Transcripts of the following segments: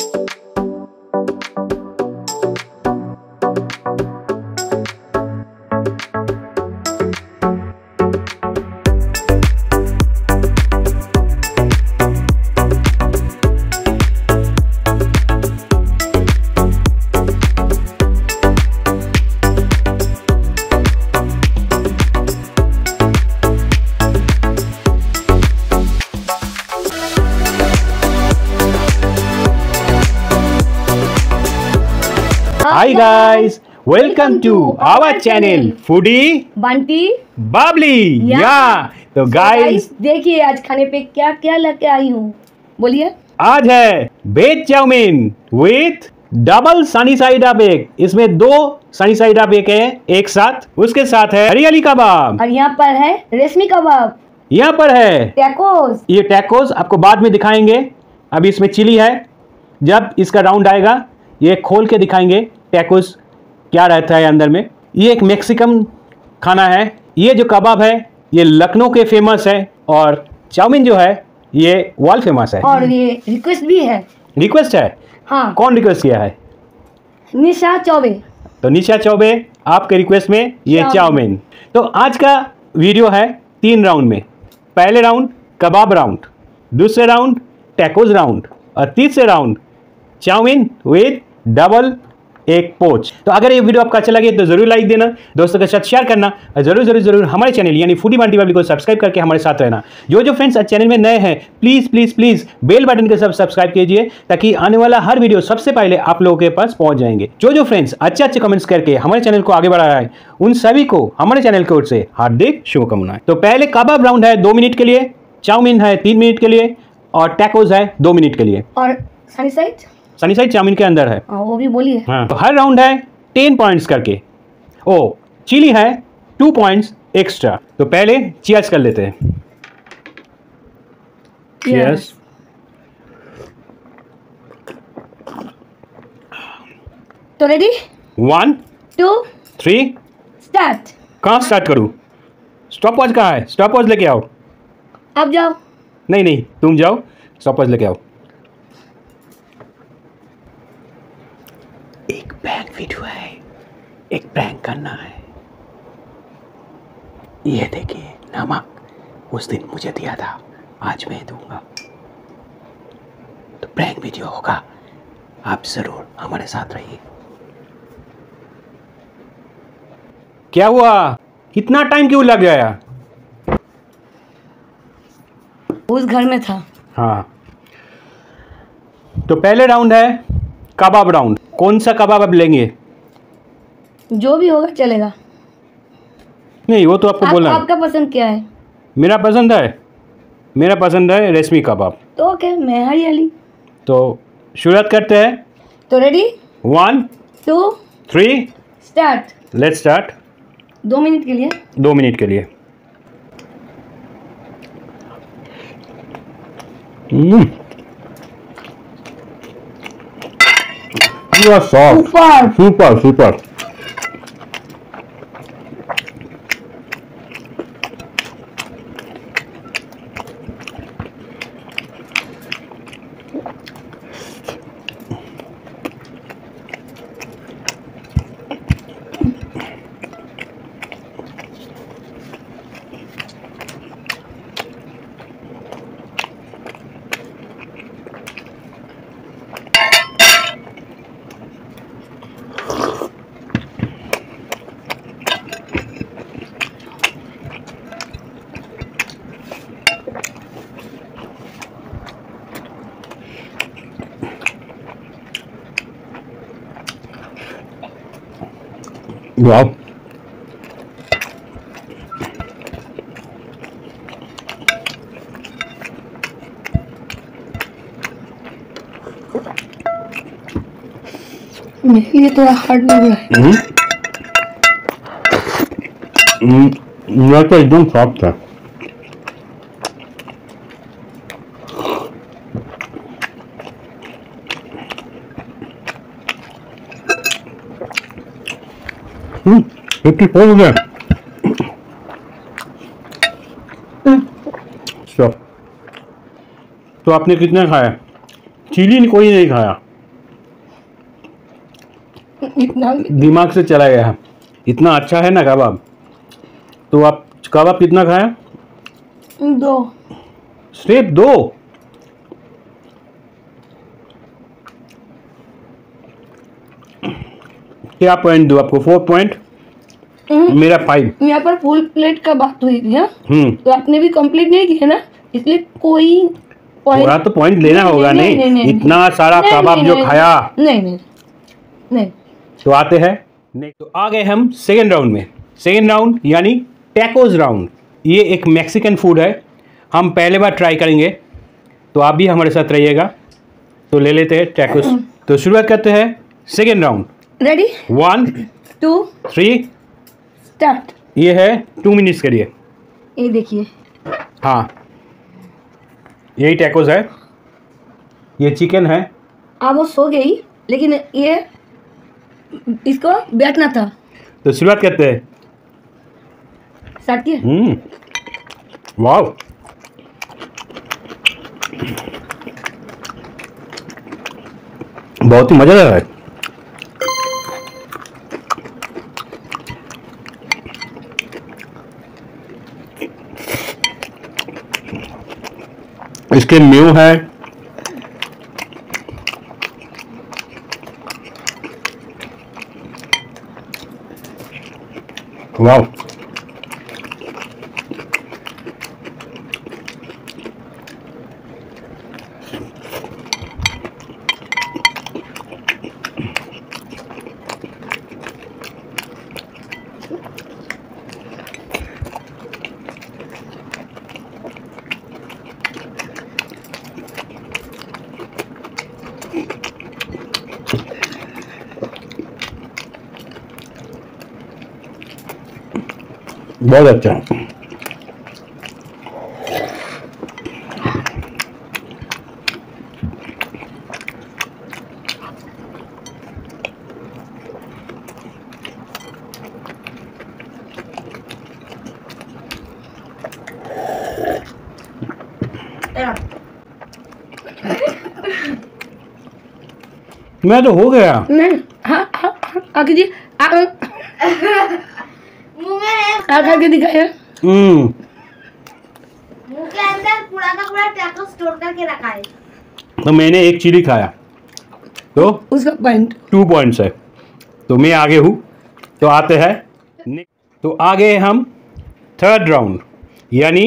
Hi guys, welcome to our channel Foodie Bunty Babli. तो guys देखिए आज खाने पे क्या क्या लेके आई हूँ, बोलिए। आज है veg chowmein with double sunny side up egg. इसमें 2 सनी साइड अप एग है एक साथ। उसके साथ है हरियाली कबाब और यहाँ पर है रेशमी कबाब। यहाँ पर है टैकोस। ये टैकोस आपको बाद में दिखाएंगे। अभी इसमें चिली है। जब इसका राउंड आएगा ये खोल के दिखाएंगे टैकोस क्या रहता है अंदर में। ये एक मैक्सिकन खाना है। ये जो कबाब है ये लखनऊ के फेमस है और चाउमीन जो है ये वर्ल्ड फेमस है। और ये रिक्वेस्ट भी है। रिक्वेस्ट है? हाँ। कौन रिक्वेस्ट किया है? निशा चौबे। तो निशा चौबे आपके रिक्वेस्ट में ये चाउमीन। तो आज का वीडियो है 3 राउंड में। पहले राउंड कबाब राउंड, दूसरे राउंड टैकोस राउंड और तीसरे राउंड चाउमीन विद डबल एक पोच। तो अगर ये वीडियो आपका अच्छा लगे तो जरूर लाइक देना, दोस्तों के साथ शेयर करना और जरूर जरूर जरूर हमारे चैनल यानी फूडी बंटी बबली को सब्सक्राइब करके हमारे साथ रहना। जो फ्रेंड्स चैनल में नए हैं please please please bell button के साथ सब्सक्राइब कीजिए ताकि आने वाला हर वीडियो सबसे पहले आप लोगों के पास पहुंच जाएंगे। जो फ्रेंड्स अच्छे अच्छे कमेंट्स करके हमारे चैनल को आगे बढ़ा रहा है उन सभी को हमारे चैनल की ओर से हार्दिक शुभकामनाएं। तो पहले कबाब राउंड है 2 मिनट के लिए, चाउमीन है 3 मिनट के लिए और टैकोस है 2 मिनट के लिए। और सनी साइड चाउमीन के अंदर है। वो भी बोलिए। हाँ। तो हर राउंड है 10 पॉइंट्स करके। ओ चिली है 2 पॉइंट्स एक्स्ट्रा। तो पहले चीयर्स कर लेते हैं। चीयर्स। तो रेडी 1 2 3 स्टार्ट। कहाँ स्टार्ट करूँ? स्टॉप वॉच कहाँ है? स्टॉप वॉच लेके आओ। आप जाओ। नहीं तुम जाओ, स्टॉप वॉच लेके आओ। एक प्रैंक वीडियो है, एक प्रैंक करना है। ये देखिए नमक उस दिन मुझे दिया था, आज मैं दूंगा। तो प्रैंक वीडियो होगा, आप जरूर हमारे साथ रहिए। क्या हुआ? इतना टाइम क्यों लग गया? उस घर में था। हाँ। तो पहले राउंड है कबाब राउंड। कौन सा कबाब आप लेंगे? जो भी होगा चलेगा। नहीं वो तो आपको बोलना है। आपका पसंद क्या है? मेरा पसंद है रेशमी कबाब। तो ओके, मैं हरियाली। तो शुरुआत करते हैं। तो ready 1 2 3 start. Let's start. 2 minute के लिए। 2 मिनट के लिए। सुपर। वाह, मेरे लिए थोड़ा हार्ड लग रहा है। यह तो एकदम सॉफ्ट है। हो गया। तो आपने कितना खाया? चिली कोई नहीं खाया। इतना दिमाग से चला गया। इतना अच्छा है ना कबाब। तो आप कबाब कितना खाया? 2। सिर्फ 2? क्या पॉइंट दूं आपको? 4 पॉइंट, मेरा 5। यहाँ पर फुल प्लेट का बात हुई थी। हाँ? हम्म, तो आपने भी कंप्लीट नहीं किया ना, इसलिए कोई थोड़ा तो पॉइंट लेना होगा। नहीं, इतना सारा कबाब जो खाया। नहीं नहीं नहीं। तो आते हैं नेक्स्ट। तो आ गए हम सेकेंड राउंड में। सेकेंड राउंड यानी टैकोस राउंड। ये एक मैक्सिकन फूड है, हम पहले बार ट्राई करेंगे, तो आप भी हमारे साथ रहिएगा। तो ले लेते हैं टैकोस। तो शुरुआत करते हैं सेकेंड राउंड। रेडी? 1 2 3 स्टार्ट। ये है 2 मिनट्स के लिए। ये देखिए, हाँ, यही टैकोस है। ये चिकन है। अब वो सो गई, लेकिन ये इसको बैठना था। तो शुरुआत करते हैं। स्टार्ट किया। वाह, बहुत ही मजा आ रहा है। इसके मेव है, वाह, बहुत अच्छा। मैं तो हो गया। नहीं, हाँ हाँ हाँ, आगे जी, मुंह में खा के दिखाया। मुंह के अंदर पूरा का पूरा टैको स्टोर करके रखा है। तो मैंने एक चिली खाया, तो उसका पॉइंट 2 पॉइंट्स है। तो मैं आगे हूँ। तो आते हैं तो आगे हम थर्ड राउंड यानी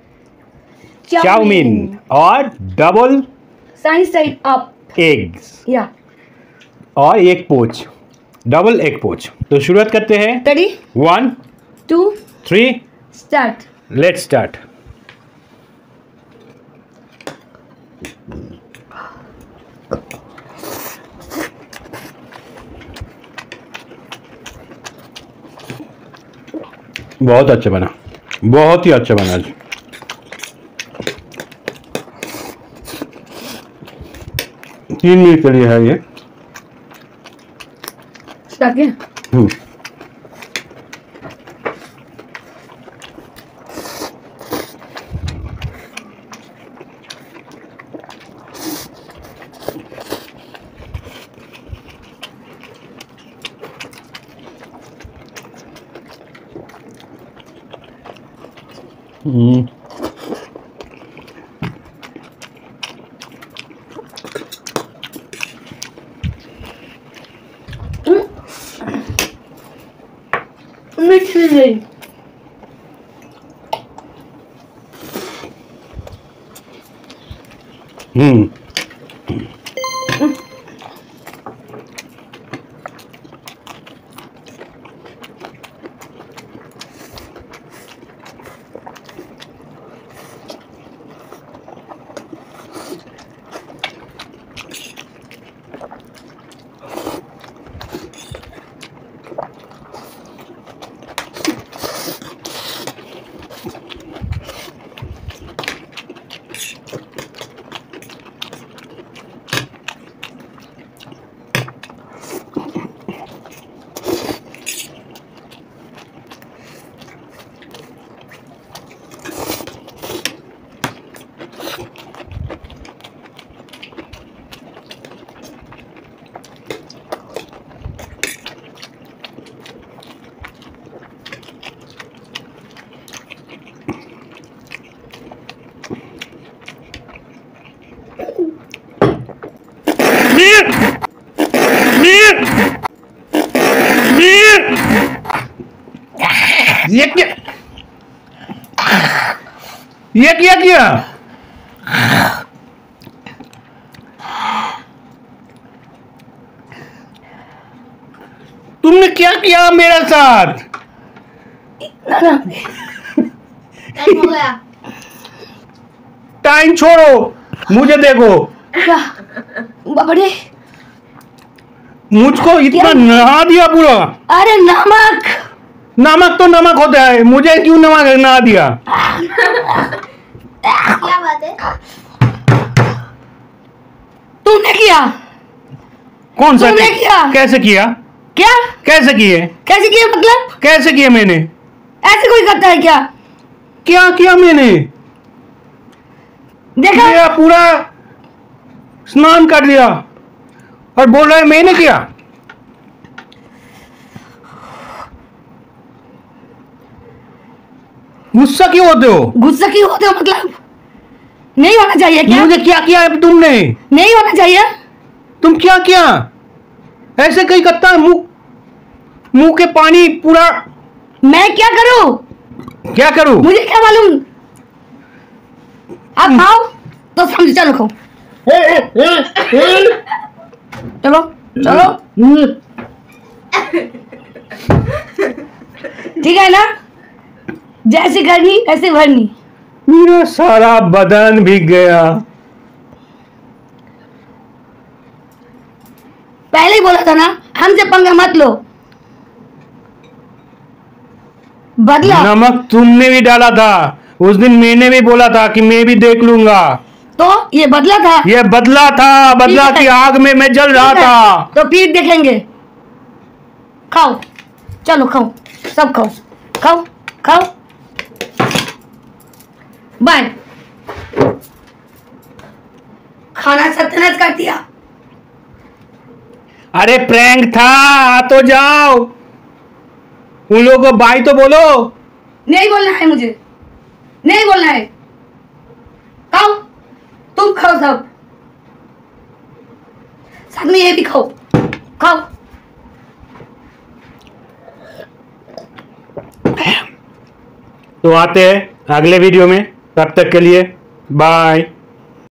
चाउमीन और डबल साइड अप एग्स या और एक पोच, डबल एग पोच। तो शुरुआत करते हैं। रेडी? 1 2 3 स्टार्ट। Let's start. बहुत अच्छा बना, बहुत ही अच्छा बना आज। तीन मिनट के लिए है ये। स्टार्ट किया। मिक्स नहीं। ये क्या किया? तुमने क्या किया मेरे साथ? टाइम हो गया। टाइम छोड़ो, मुझे देखो। क्या बड़े? मुझको इतना नहा दिया पूरा। अरे नमक। नमक तो नमक होता है, मुझे क्यों नमक नहा दिया? क्या बात है? तुमने किया? कौन सा? तुमने किया? कैसे किया? क्या कैसे किए? कैसे किया मतलब? कैसे किए मैंने? ऐसे कोई करता है क्या? क्या किया मैंने? देखा? मेरा पूरा स्नान कर दिया और बोल रहा है मैंने किया। गुस्सा क्यों होते हो? गुस्सा क्यों होते हो मतलब? नहीं होना चाहिए क्या? मुझे क्या किया है तुमने? नहीं होना चाहिए। तुम क्या किया? ऐसे कहीं करता है? मुंह के पानी पूरा। मैं क्या करूं? क्या करूं? मुझे क्या मालूम? आप खाओ तो समझ। चलो खाओ। चलो चलो। ठीक है ना? जैसी करनी ऐसे भरनी। मेरा सारा बदन भीग गया। पहले ही बोला था ना, हमसे पंगा मत लो। बदला नमक तुमने भी डाला था उस दिन, मैंने भी बोला था कि मैं भी देख लूंगा। तो ये बदला था। ये बदला था, बदला ठीक है। की आग में मैं जल रहा ठीक है, था। तो फिर देखेंगे। खाओ, चलो खाओ, सब खाओ, खाओ खाओ। बाय। खाना सत्यानाश कर दिया। अरे प्रैंक था, आ तो जाओ। उन लोगों को बाय तो बोलो। नहीं बोलना है मुझे, नहीं बोलना है। खाओ, तुम खाओ सब साथ में, ये भी खाओ, खाओ। तो आते हैं अगले वीडियो में, तब तक के लिए बाय।